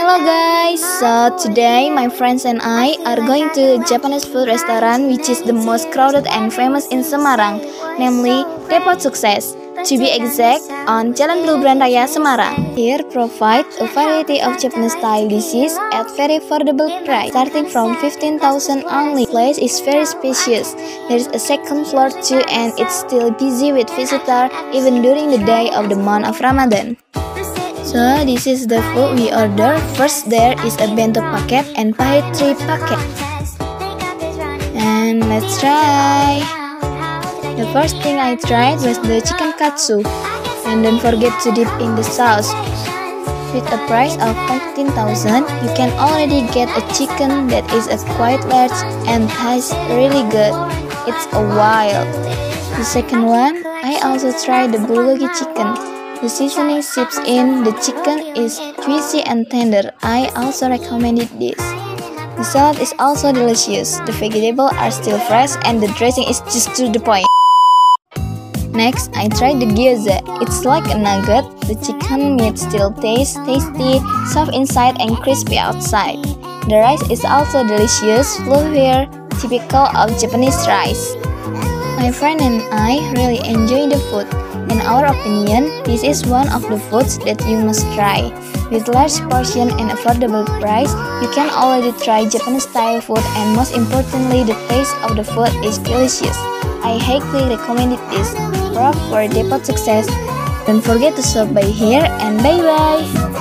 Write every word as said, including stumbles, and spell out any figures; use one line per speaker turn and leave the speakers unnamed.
Hello guys, so today my friends and I are going to a Japanese food restaurant which is the most crowded and famous in Semarang, namely Depot Sukses, to be exact on Jalan Blubrand Raya, Semarang. Here provide a variety of Japanese style dishes at very affordable price, starting from fifteen thousand only. The place is very spacious. There is a second floor too and it's still busy with visitors even during the day of the month of Ramadan. So this is the food we order. First there is a bento packet and PUTRI packet. And let's try. The first thing I tried was the chicken katsu. And don't forget to dip in the sauce. With a price of fifteen thousand, you can already get a chicken that is a quite large and tastes really good. It's a wild. The second one, I also tried the bulgogi chicken. The seasoning seeps in, the chicken is juicy and tender. I also recommended this. The salad is also delicious. The vegetables are still fresh and the dressing is just to the point. Next, I tried the gyoza. It's like a nugget. The chicken meat still tastes tasty, soft inside and crispy outside. The rice is also delicious, fluffy, typical of Japanese rice. My friend and I really enjoy the food. In our opinion, this is one of the foods that you must try. With large portion and affordable price, you can already try Japanese style food and most importantly, the taste of the food is delicious. I highly recommend this. Props for Depot Sukses. Don't forget to stop by here and bye bye!